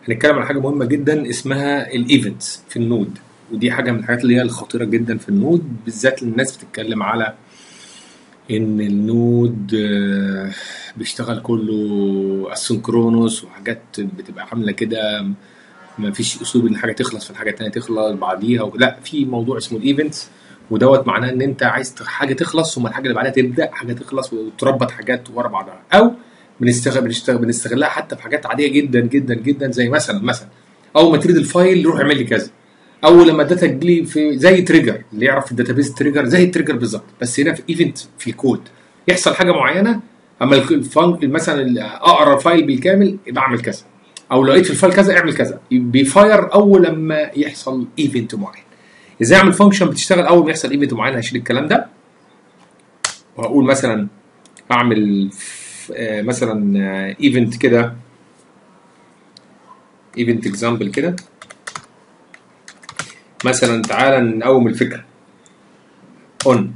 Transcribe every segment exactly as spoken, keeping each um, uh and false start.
هنتكلم عن حاجه مهمه جدا اسمها الايفنتس في النود، ودي حاجه من الحاجات اللي هي الخطيره جدا في النود، بالذات الناس بتتكلم على ان النود آه، بيشتغل كله اسynchronous وحاجات بتبقى عامله كده، ما فيش اسلوب ان حاجه تخلص في الحاجه الثانيه تخلص بعديها و... لا، في موضوع اسمه الايفنتس، ودوت معناه ان انت عايز حاجه تخلص ثم الحاجه اللي بعدها تبدا، حاجه تخلص وتربط حاجات ورا بعضها، او بنستغل بنشتغل بنستغلها حتى في حاجات عاديه جدا جدا جدا، زي مثلا مثلا اول ما تريد الفايل روح اعمل لي كذا، او لما الداتا تجيلي في زي تريجر، اللي يعرف الداتابيز تريجر زي التريجر بالظبط، بس هنا في ايفنت في الكود يحصل حاجه معينه، اما الفان مثلا اقرا فايل بالكامل يبقى اعمل كذا، او لقيت في الفايل كذا اعمل كذا، بيفاير اول لما يحصل ايفنت معين. ازاي اعمل فانكشن بتشتغل اول ما يحصل ايفنت معين؟ هشيل الكلام ده وهقول مثلا اعمل آه مثلا ايفنت آه كده، ايفنت اكزامبل كده مثلا. تعالى نقوم الفكره اون،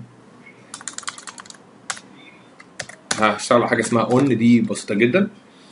هشتغل على حاجه اسمها اون، دي بسيطه جدا.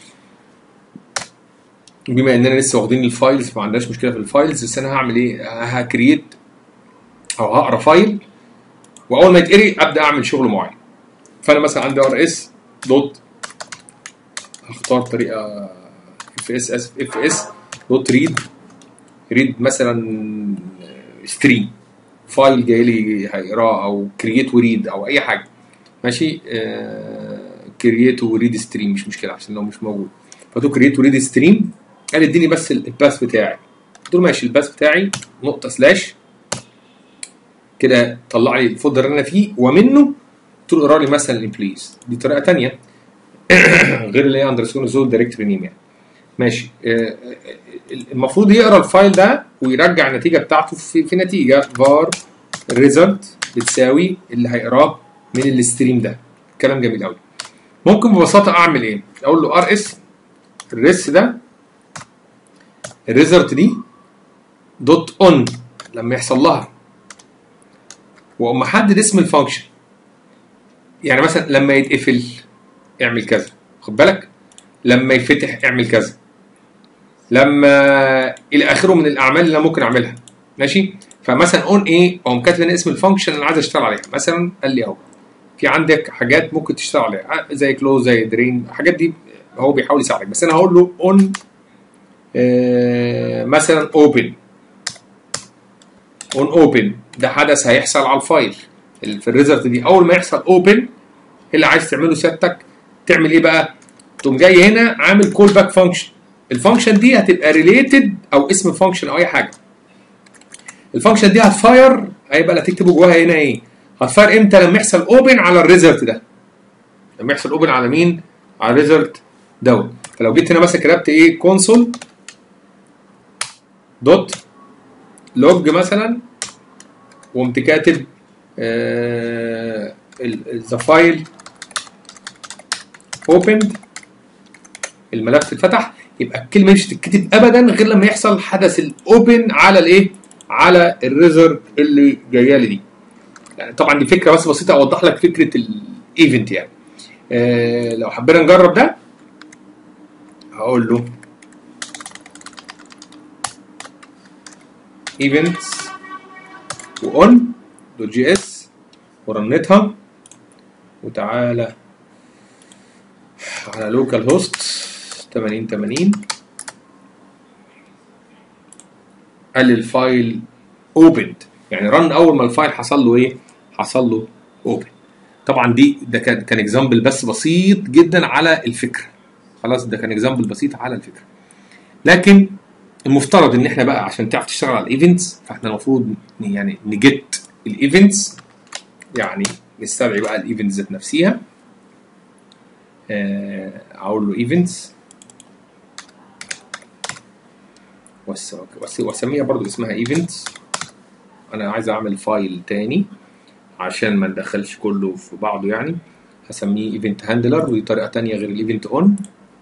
بما اننا لسه واخدين الفايلز ما عندناش مشكله في الفايلز، بس انا هعمل ايه؟ هكريت او هقرا فايل، واول ما يتقري ابدا اعمل شغل معين. فانا مثلا عندي ار اس دوت، هختار طريقه اف اس اسف اف اس دوت ريد، ريد مثلا ستريم، فايل جاي لي هيقراه، او كرييت وريد او اي حاجه، ماشي. كرييت وريد ستريم مش مشكله عشان لو مش موجود، فتو كرييت وريد ستريم قال اديني بس الباث بتاعي، قلت له ماشي الباث بتاعي نقطه سلاش كده، طلع لي الفولدر اللي انا فيه، ومنه قلت له اقرا لي مثلا الامبلويز. دي طريقه ثانيه غير اللي هي اندرسكور زول دايركتوري نيم يعني، ماشي. المفروض يقرا الفايل ده ويرجع النتيجه بتاعته في, في نتيجه var result بتساوي اللي هيقراه من الستريم ده. كلام جميل قوي. ممكن ببساطه اعمل ايه؟ اقول له ار اس الريس ده الريزلت دي دوت اون لما يحصل لها، واقوم محدد اسم الفانكشن، يعني مثلا لما يتقفل اعمل كذا، خد بالك، لما يفتح اعمل كذا، لما الى اخره من الاعمال اللي انا ممكن اعملها، ماشي. فمثلا اون ايه، اقوم كاتب هنا اسم الفانكشن اللي انا عايز اشتغل عليها. مثلا قال لي اهو في عندك حاجات ممكن تشتغل عليها زي كلوز زي درين، الحاجات دي هو بيحاول يساعدك، بس انا هقول له اون آه مثلا اوبن، اون اوبن ده حدث هيحصل على الفايل في الريزلت دي. اول ما يحصل اوبن اللي عايز تعمله سيادتك تعمل ايه بقى؟ تقوم جاي هنا عامل كول باك فانكشن. الفانكشن دي هتبقى ريليتد او اسم فانكشن او اي حاجه. الفانكشن دي هتفاير، هيبقى لا تكتبوا جواها هنا ايه؟ هتفاير امتى؟ لما يحصل اوبن على الريزلت ده. لما يحصل اوبن على مين؟ على الريزلت دوت. فلو جيت هنا مثلا كتبت ايه؟ كونسول دوت لوج مثلا، وقمت كاتب ذا فايل اوبند، الملف اتفتح، يبقى الكلمه مش هتتكتب ابدا غير لما يحصل حدث الاوبن على الايه؟ على الريزلت اللي جايه لي دي. يعني طبعا دي فكره بس بسيطه اوضح لك فكره الايفنت يعني. آه لو حبينا نجرب ده هقول له ايفنتس واون دوت جي اس ورنتها، وتعالى على لوكال هوست ثمانين ثمانين، قال الفايل اوبند، يعني رن اول ما الفايل حصل له ايه؟ حصل له اوبن. طبعا دي ده كان كان اكزامبل بس بسيط جدا على الفكره، خلاص ده كان اكزامبل بسيط على الفكره. لكن المفترض ان احنا بقى عشان تعرف تشتغل على الايفنتس، فاحنا المفروض يعني نجيت الايفنتس، يعني نستدعي بقى الايفنتس ذات نفسها. اقول له ايفنتس واسميها برضو اسمها ايفنتس. انا عايز اعمل فايل تاني عشان ما ندخلش كله في بعضه، يعني هسميه ايفنت هاندلر، ودي طريقه تانيه غير الايفنت اون.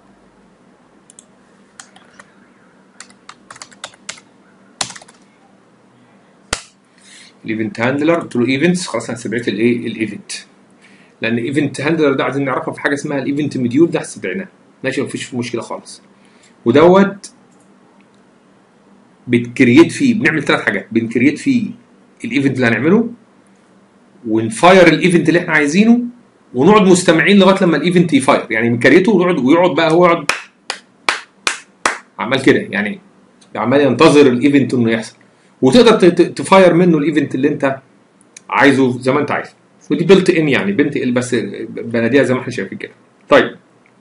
الايفنت هاندلر قلت له ايفنتس، خلاص انا استدعيت الايه؟ الايفنت، لان الايفنت هاندلر ده عايزين نعرفها في حاجه اسمها الايفنت مديول، ده استدعيناه، ماشي، مفيش مشكله خالص. ودوت بتكريت فيه، بنعمل ثلاث حاجات، بنكريت فيه الايفنت اللي هنعمله، ونفاير الايفنت اللي احنا عايزينه، ونقعد مستمعين لغايه لما الايفنت يفاير، يعني بنكريته ونقعد ويقعد بقى هو يقعد عمال كده، يعني عمال ينتظر الايفنت انه يحصل، وتقدر تفاير منه الايفنت اللي انت عايزه زي ما انت عايز. ودي بلت ان، يعني بنت ال بس بناديها زي ما احنا شايفين كده. طيب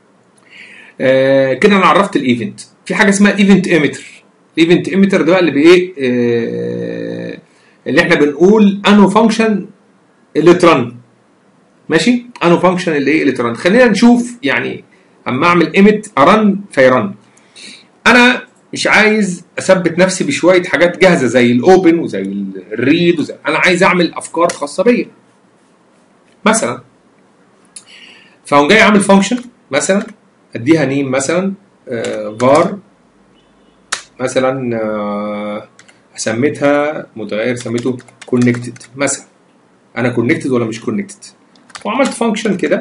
آه كده انا عرفت الايفنت. في حاجه اسمها ايفنت ايميتر. الايفنت ايميتر ده بقى اللي بايه آه اللي احنا بنقول انه فانكشن اللي ترن، ماشي، انه فانكشن اللي ايه اللي ترن. خلينا نشوف يعني اما اعمل ايميت ارن فيرن. انا مش عايز اثبت نفسي بشويه حاجات جاهزه زي الاوبن وزي الريد وزي، انا عايز اعمل افكار خاصه بيا مثلا. فاقوم جاي اعمل فانكشن مثلا اديها نيم مثلا فار مثلا، آه سميتها متغير سميته كونكتد مثلا. انا كونكتد ولا مش كونكتد؟ وعملت فانكشن كده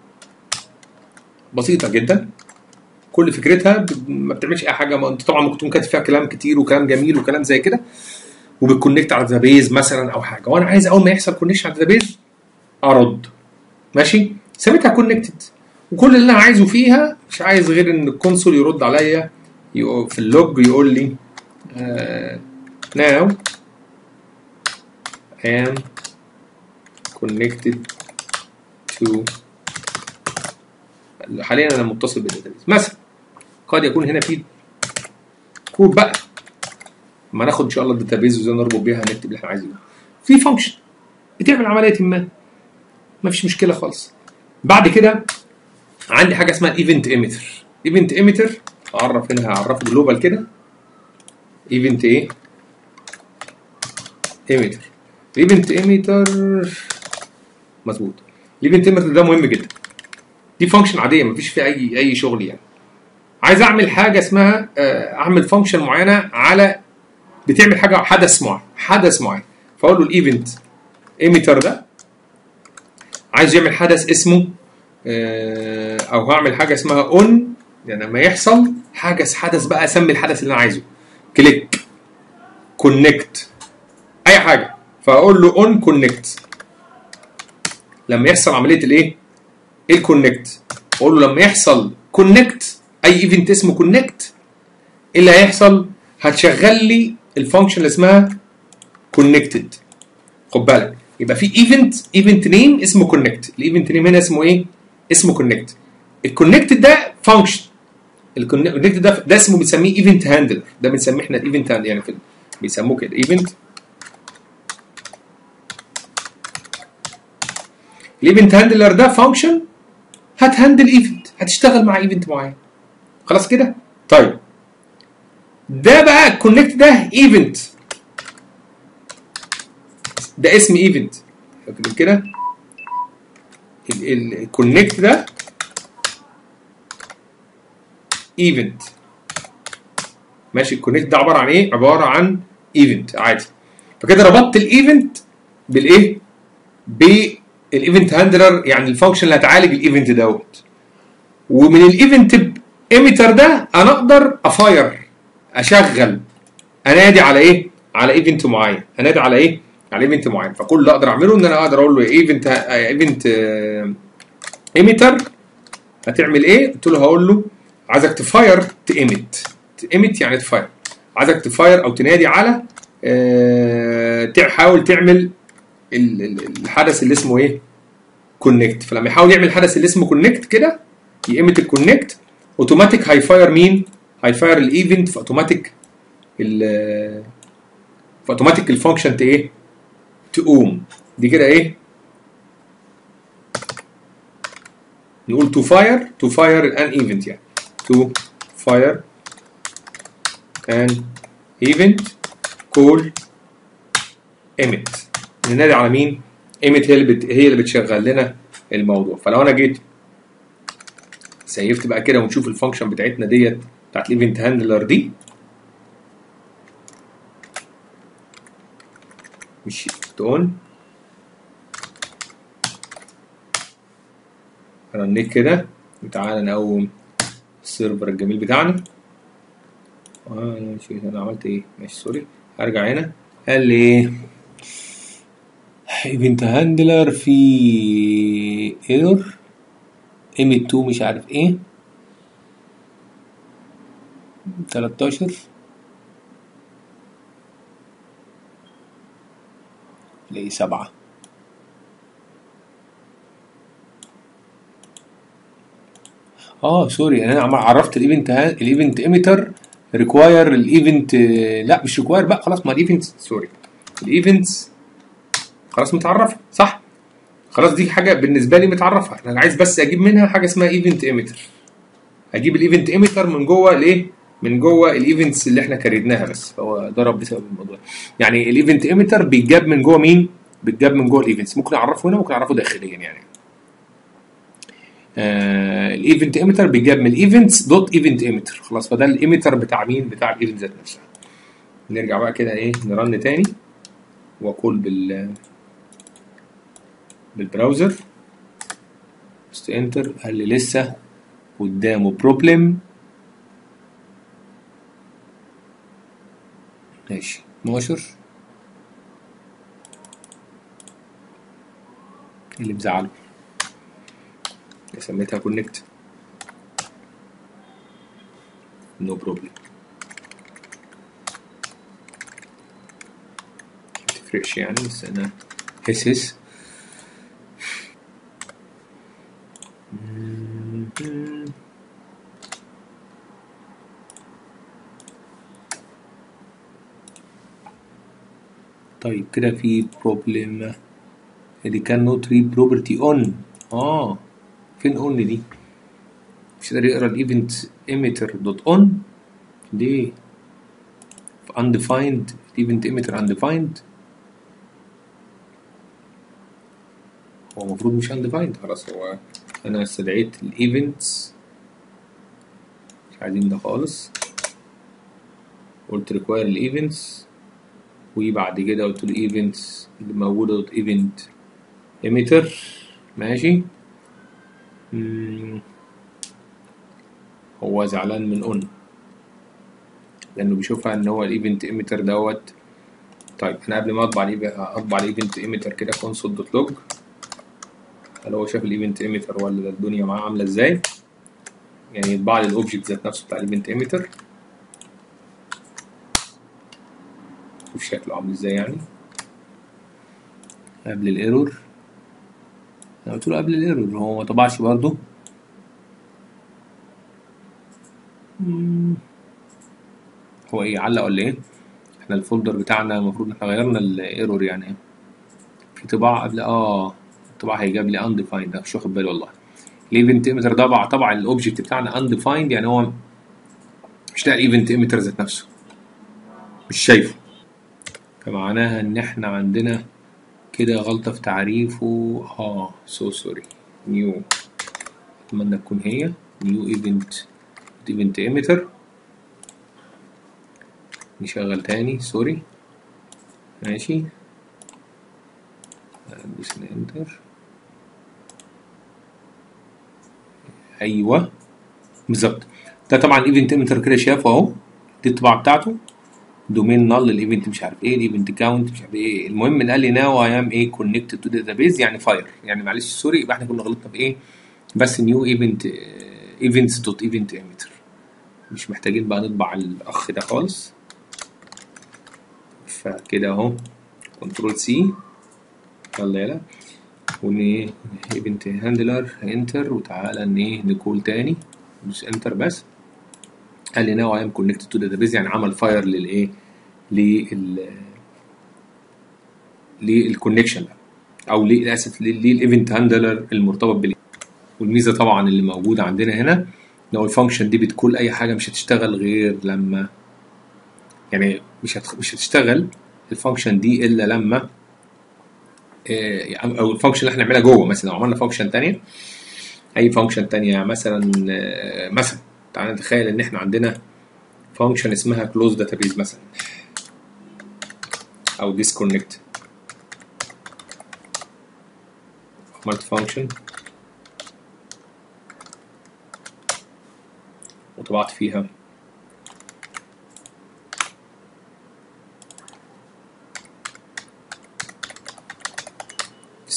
بسيطه جدا، كل فكرتها ما بتعملش اي حاجه. ما انت طبعا ممكن تكون كاتب فيها كلام كتير وكلام جميل وكلام زي كده، وبتكونكت على الداتابيز مثلا او حاجه، وانا عايز اول ما يحصل كونكشن على الداتابيز ارد، ماشي، سميتها كونكتد. وكل اللي انا عايزه فيها مش عايز غير ان الكونسول يرد عليا في اللوج يقول لي uh, now I am connected to، حاليا انا متصل بالداتابيز مثلا. قد يكون هنا في كود بقى، ما ناخد ان شاء الله الداتابيز وازاي نربط بيها نكتب اللي احنا عايزينه في فانكشن بتعمل عمليه ما، ما فيش مشكله خالص. بعد كده عندي حاجه اسمها ايفنت ايميتر. ايفنت ايميتر اعرف هنا، هعرفه جلوبال كده، ايفنت ايه ايميتر. الايفنت ايميتر مظبوط. الايفنت ايميتر ده مهم جدا، دي فانكشن عاديه مفيش فيها اي اي شغل. يعني عايز اعمل حاجه اسمها اعمل فانكشن معينه على بتعمل حاجه حدث معين، حدث معين، فاقول له الايفنت ايميتر ده عايز يعمل حدث اسمه او هعمل حاجه اسمها اون، يعني لما يحصل حاجه حدث بقى اسمي الحدث اللي انا عايزه، كليك، كونكت، اي حاجه، فاقول له اون كونكت لما يحصل عمليه الايه الكونكت. اقول له لما يحصل كونكت اي ايفنت اسمه كونكت، ايه اللي هيحصل؟ هتشغل لي الفانكشن اللي اسمها كونكتد. خد بالك، يبقى في ايفنت ايفنت نيم اسمه كونكت، الايفنت نيم هنا اسمه ايه؟ اسمه كونكت. الكونكتد ده فانكشن، الكونكتد ده ده اسمه بنسميه ايفنت هاندلر، ده بنسميه احنا الايفنت هاندلر، يعني في بيسموه كده ايفنت. الايفنت هاندلر ده فانكشن هتهندل ايفنت، هتشتغل مع ايفنت معين، خلاص كده. طيب ده بقى الكونكت ده ايفنت، ده اسم ايفنت كده. الكونكت ده ايفنت، ماشي. الكونكت ده عباره عن ايه؟ عباره عن ايفنت عادي. فكده ربطت الايفنت بالايه؟ بالايفنت هاندلر، يعني الفانكشن اللي هتعالج الايفنت دوت. ومن الايفنت ايميتر ده انا اقدر افاير، اشغل، انادي على ايه؟ على ايفنت معين، انادي على ايه؟ على ايفنت معين. فكل اللي اقدر اعمله ان انا اقدر اقول له ايفنت ايفنت ايميتر هتعمل ايه؟ قلت له هقول له عايزك تفاير تيميت، تيميت يعني تفاير، عايزك تفاير او تنادي على اه تحاول تعمل الحدث اللي اسمه ايه؟ كونكت. فلما يحاول يعمل الحدث اللي اسمه كونكت كده يقيمت الكونكت، اوتوماتيك هيفاير مين؟ هيفاير الايفنت، في اوتوماتيك ال فاوتوماتيك الفانكشن ايه؟ تقوم. دي كده ايه؟ نقول تو فاير تو فاير ان ايفنت، يعني تو فاير ان ايفنت كول ايميت. ننادي على مين؟ ايميت هي اللي بت... هي اللي بتشغل لنا الموضوع. فلو انا جيت سيفت بقى كده ونشوف الفانكشن بتاعتنا ديت بتاعت الايفنت هاندلر دي، مش اون رنيت كده، وتعالى نقوم السيرفر الجميل بتاعنا. اه ماشي، انا عملت ايه؟ ماشي سوري، هرجع هنا. قال لي ايه؟ ايفنت هاندلر في ايرور ايميت اتنين مش عارف ايه تلتاشر تلاقي سبعة. اه سوري، انا عم- عرفت الايفنت الايفنت ايميتر ريكواير الايفنت. لا مش ريكواير بقى خلاص، ما الايفنت سوري الايفنتس خلاص متعرفه صح. خلاص دي حاجه بالنسبه لي متعرفه، انا عايز بس اجيب منها حاجه اسمها ايفنت ايميتر. اجيب الايفنت ايميتر من جوه الايه؟ من جوه الايفنتس اللي احنا كريدناها، بس هو ضرب بسبب الموضوع. يعني الايفنت ايميتر بيتجاب من جوه مين؟ بيتجاب من جوه الايفنتس. ممكن اعرفه هنا، ممكن اعرفه داخليا يعني. آه الايفنت ايميتر بيتجاب من الايفنتس دوت ايفنت ايميتر. خلاص، فده الايميتر بتاع مين؟ بتاع الايفنت ذات نفسها. نرجع بقى كده ايه، نرن تاني واقول بال بالبراوزر بس انتر. قال لي لسه قدامه بروبلم. ماشي اتناشر اللي مزعله، سميتها كونكت نو بروبلم. متفرقش يعني، بس انا هس هس. طيب كده في بروبلم اللي كان نوت ريد بروبرتي اون. اه فين اون دي؟ مش قادر يقرا الايفنت ايميتر دوت اون دي في undefined الايفنت ايميتر undefined. هو المفروض مش undefined خلاص. هو انا استدعيت الايفنتس، مش عايزين ده خالص. قلت require الايفنتس، وبعد كده قلت له ايفنتس اللي موجوده دوت ايفنت ايميتر. ماشي. مم. هو زعلان من اون لانه بيشوفها ان هو الايفنت ايميتر دوت. طيب انا قبل ما اطبع اطبع الايفنت ايميتر كده كونسول دوت لوج، هل هو شاف الايفنت ايميتر ولا الدنيا معاه عامله ازاي؟ يعني يطبع لي الاوبجكت ذات نفسه بتاع الايفنت ايميتر، شوف شكله عامل ازاي يعني قبل الايرور. انا قلت له قبل الايرور، هو ما طبعش برضه. هو ايه علق ولا ايه؟ احنا الفولدر بتاعنا المفروض احنا غيرنا الايرور يعني. في طباعه قبل اه الطباعه هيجاب لي undefined، مش واخد بالي والله. الايفنت ايميتر طبع طبع الاوبجكت بتاعنا undefined، يعني هو مش لاقي الايفنت ايميتر ذات نفسه، مش شايفه. فمعناها ان احنا عندنا كده غلطة في تعريفه. اه سو سوري. نيو، اتمنى تكون هي نيو ايفنت ايفنت ايميتر. نشغل تاني سوري. ماشي ندوس انتر. ايوه بالظبط. ده طبعا ايفنت ايميتر كده شافه اهو، دي الطباعة بتاعته. دومين نال الايفنت مش عارف ايه، الايفنت كاونت مش عارف ايه. المهم قال لي ناو اي ام ايه كونكتد تو داتابيز، يعني فاير يعني. معلش سوري، يبقى احنا كنا غلطنا في ايه؟ بس نيو ايفنت ايفنتس دوت ايفنت ايميتر. مش محتاجين بقى نطبع الاخ ده خالص. فكده اهو كنترول سي، يلا يلا، ون ايه ايفنت هاندلر انتر، وتعالى ان ايه نكول تاني ندوس انتر بس. قال لي ناو اي ام كونكتد تو داتابيز، يعني عمل فاير للايه؟ لل للكونكشن او للاسف للايفنت هاندلر المرتبط بال. والميزه طبعا اللي موجوده عندنا هنا لو الفانكشن دي بتكول اي حاجه مش هتشتغل غير لما، يعني مش هتخ... مش هتشتغل الفانكشن دي الا لما إيه، او الفانكشن اللي احنا نعملها جوه. مثلا لو عملنا فانكشن ثانيه، اي فانكشن ثانيه مثلا آه، مثلا تعالى نتخيل ان احنا عندنا فانكشن اسمها كلوز داتابيز مثلا، او ديسكونكت. عملت فانكشن وطبعت فيها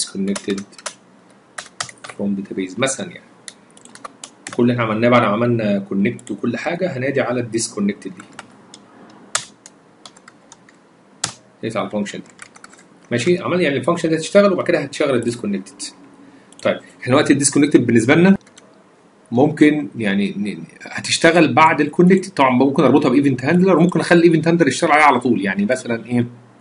disconnected from database مثلا. يعني كل اللي احنا عملناه بعد ما عملنا كونكت وكل حاجه هنادي على الديسكونكتد دي، نادي على الفانكشن دي. ماشي، عمل يعني الفانكشن دي هتشتغل وبعد كده هتشغل الديسكونكتد. طيب احنا وقت الديسكونكتد بالنسبه لنا ممكن يعني هتشتغل بعد الكونكتد، طبعا ممكن اربطها بايفنت هاندلر وممكن اخلي الايفنت هاندلر يشتغل عليها على طول. يعني مثلا ايه،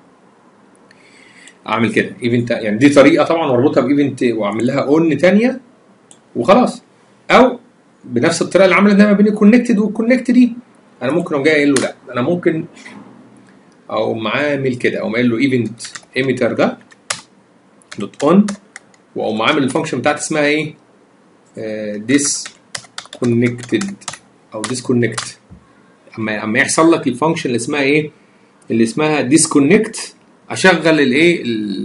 اعمل كده ايفنت، يعني دي طريقه طبعا، واربطها بايفنت واعمل لها اون ثانيه وخلاص. او بنفس الطريقه اللي عملتها ما بين الكونكتد والكونكت دي، انا ممكن اقوم جاي قايل له لا، انا ممكن او عامل كده، او قايل له ايفنت ايميتر ده دوت اون، واقوم عامل الفانكشن بتاعتي اسمها ايه؟ ديس كونكتد او ديسكونكت. اما اما يحصل لك الفانكشن اللي اسمها ايه؟ اللي اسمها ديسكونكت، اشغل الايه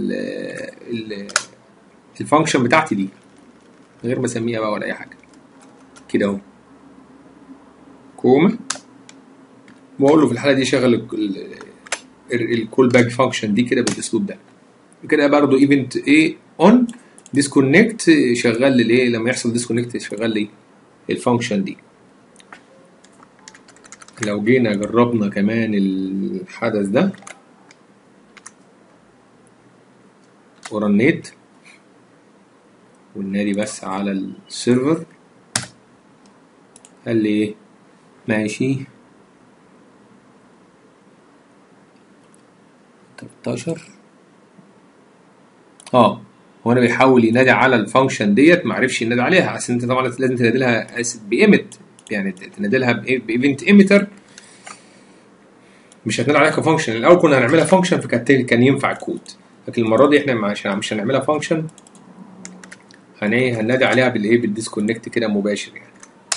الفانكشن بتاعتي دي من غير ما اسميها بقى ولا اي حاجه كده اهو، كوما، واقول له في الحاله دي شغل الكول باك فانكشن دي كده بالاسلوب ده كده. برضه ايفنت ايه اون ديسكونكت، شغال لي ايه لما يحصل ديسكونكت، شغال لي الفانكشن دي. لو جينا جربنا كمان الحدث ده ورنيت والنادي بس على السيرفر، قال لي ايه؟ ماشي تلتاشر. اه هو انا بيحاول ينادي على الفانكشن ديت، ما عرفش ينادي عليها، اصل انت طبعا لازم تنادي لها بايمت، يعني تنادي لها بايفنت ايميتر، مش هتنادي عليها كفانكشن. الاول كنا هنعملها فانكشن فكانت كان ينفع الكود، لكن المره دي احنا عشان مش هنعملها فانكشن هنادي عليها بالايه؟ بالديسكونكت كده مباشر. يعني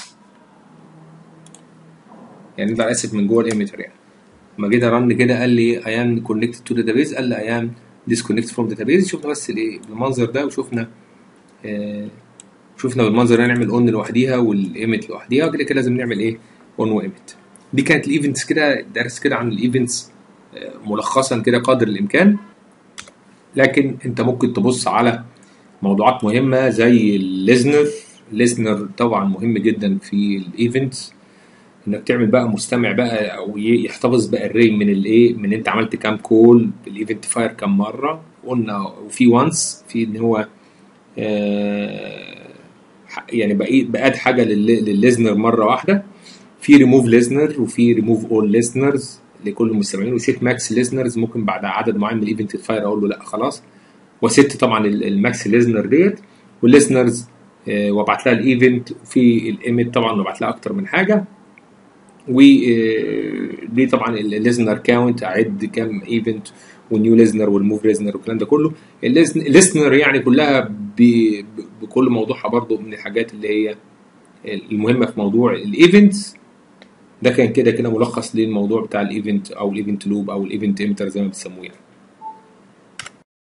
يعني انت اسف من جوه الايميتر. يعني لما جيت ارن كده قال لي اي ام كونكتد تو داتابيز، قال لي اي ام ديسكونكت فروم داتابيز. شفنا بس الايه بالمنظر ده، وشفنا آه شفنا بالمنظر ده نعمل اون لوحديها والايميت لوحديها، وكده كده لازم نعمل ايه؟ اون وايميت. دي كانت الايفنتس كده، درس كده عن الايفنتس آه ملخصا كده قدر الامكان. لكن انت ممكن تبص على موضوعات مهمه زي الليزنر. الليزنر طبعا مهم جدا في الايفنتس، انك تعمل بقى مستمع بقى او يحتفظ بقى الري من الايه، من انت عملت كام كول بالايفنت فاير كام مره. قلنا وفي وانس في ان هو آه يعني بقيت بقاد حاجه للليزنر مره واحده. في ريموف ليزنر وفي ريموف اول ليزنرز لكل المستمعين، وست ماكس ليزنرز ممكن بعد عدد معين من الايفنت فاير اقول له لا خلاص، وست طبعا الماكس ليزنر ديت والليزنرز آه وابعت لها الايفنت. وفي الايميت طبعا ببعت لها اكتر من حاجه، ودي طبعا الليزنر كاونت، اعد كام ايفنت والنيو ليزنر والموف ليزنر والكلام ده كله. الليزنر يعني كلها بكل موضوعها برضو من الحاجات اللي هي المهمه في موضوع الايفنتس ده. كان كده كده ملخص للموضوع بتاع الايفنت او الايفنت لوب او الايفنت ايمتر زي ما بتسموه يعني.